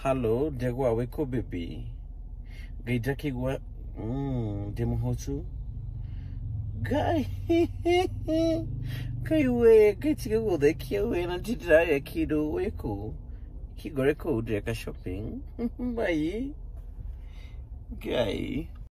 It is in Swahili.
Hello, Degwa Weko Baby. Gaidaki wa Demohosu. Guy, Kaiwe, Gaitigo, the Kiwi, and Tidra Kido Weko. Kigoreko, Deka shopping. Bye. Guy.